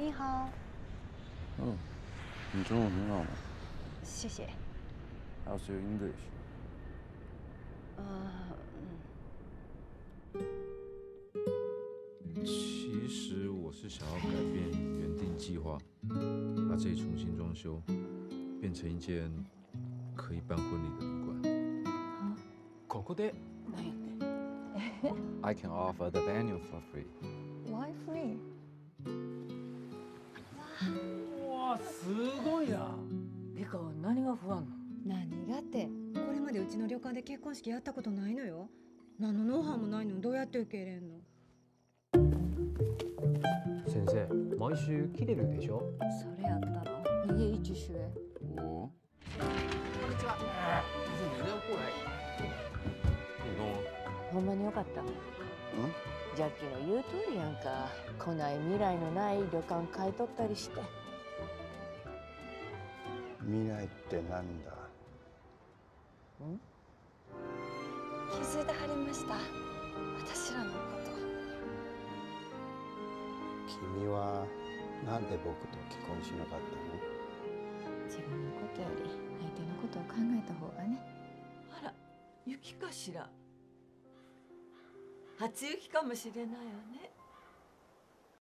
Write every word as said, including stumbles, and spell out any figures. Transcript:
你好。 嗯，你中文很好吗？ 谢谢。 How's your English？ 呃， 其实我是想要改变原定计划，把这里重新装修，变成一间可以办婚礼的旅馆。 啊， ここでなんやねん。 I can offer the venue for free. Why free？ わあすごいな。 リカは何が不安なの？ 何がって、これまでうちの旅館で結婚式やったことないのよ。何のノウハウもないのにどうやって受け入れんの？ 先生、毎週切れるでしょ。 それやったら你也一起学。 我？ こんにちは。就是你要过来。 你弄啊？ ほんまによかった。 嗯？ ジャッキーの言う通りやんか。来ない未来のない旅館買い取ったりして。 未来ってなんだ？ ん？ 気づいてはりました。私らのこと。 君はなんで僕と結婚しなかったの？ 自分のことより相手のことを考えた方がね。 あら、雪かしら。初雪かもしれないわね。